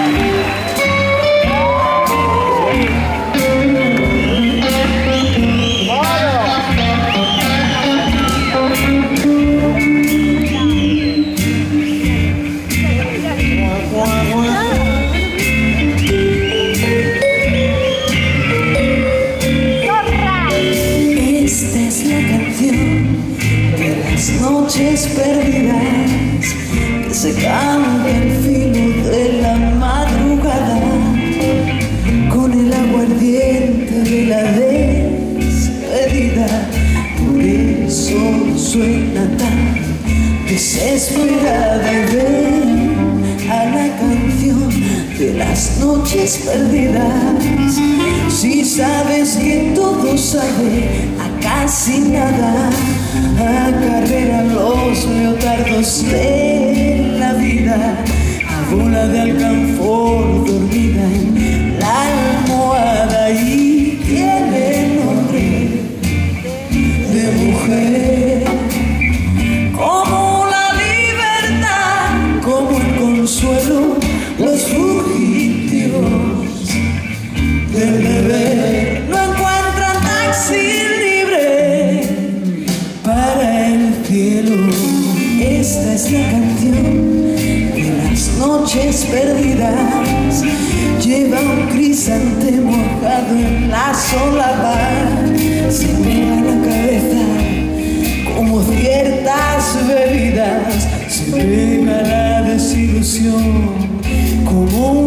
Noches perdidas que se canta el filo de la madrugada con el aguardiente de la despedida. Por eso suena tan desesperada y ven a la canción de las noches perdidas. Si sabes que todo sabe a casi nada, acarrea los leotardos de la vida, a bola de alcanfor dormida en la almohada y tiene nombre de mujer. Como la libertad, como el consuelo, los fugitivos del deber no encuentran taxi libre para el cielo. Esta es la canción de las noches perdidas. Lleva un crisantemo mojado en la solapa. Se me va la cabeza como ciertas bebidas. Se pega la desilusión como